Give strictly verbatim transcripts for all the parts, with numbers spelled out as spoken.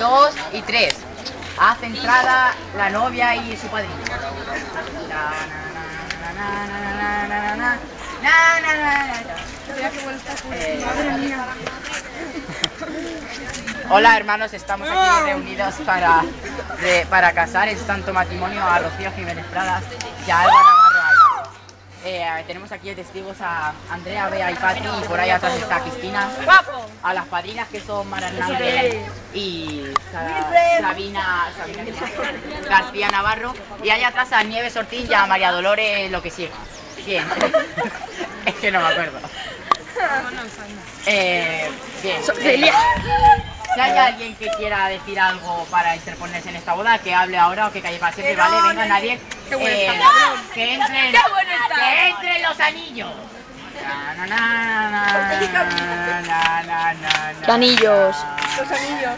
dos y tres. Haz entrada la novia y su padrino. Eh, Hola hermanos, estamos aquí reunidos para, de, para casar en santo matrimonio a Rocío Jiménez Pradas y a Alba Navarro Álvarez. Eh, tenemos aquí de testigos a Andrea, Bea y Pati, y por ahí atrás está Cristina. A las padrinas que son Mara Hernández y Sa Sabina, Sabina García Navarro, y allá atrás a Nieves Ortiz y a María Dolores lo que siga. Bien. Es que no me acuerdo. Eh, bien. Eh, si hay alguien que quiera decir algo para interponerse en esta boda, que hable ahora o que calle para siempre, ¿vale? Venga, nadie. Eh, que entren, que entren los anillos. Na, na, na, na, na, na, na, ¿Qué anillos? Los anillos.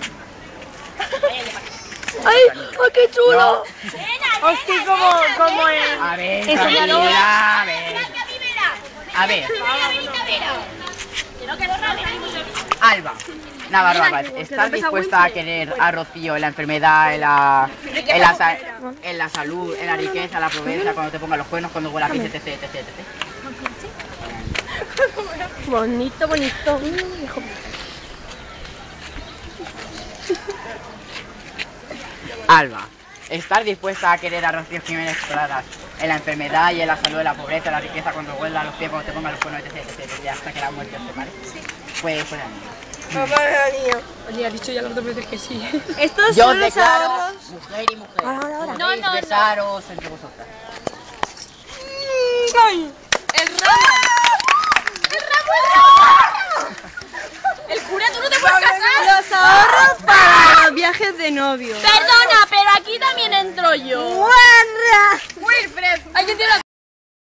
¡Ay! ¡Ay, qué chulo! No. Hostia, como, como en... A ver, Enséñalo. tranquila, a ver. A ver. Alba Navarro Álvarez, ¿estás dispuesta a querer a Rocío en la enfermedad, en la, en la, sa- en la salud, en la riqueza, en la pobreza, cuando te pongan los cuernos, cuando huela pis, etc, etc, etcétera? Bonito, bonito. Alba, ¿estás dispuesta a querer a Rocío Jiménez Pradas en la enfermedad y en la salud, en la pobreza, en la riqueza, cuando huela los pies, cuando te pongan los cuernos, etc, etc, etcétera, hasta que la muerte os separe? Sí. Pues, pues, Mamá de anillo. Oye, ha dicho ya las dos veces que sí. Estos yo son los declaro ahorros. mujer y mujer. Ahora, ahora. No, no, besaros entre vosotras. ¡Ay! ¡El ramo! ¡El ramo, el ramo! El cura, tú no te puedes casar. Los ahorros para viajes de novio. Perdona,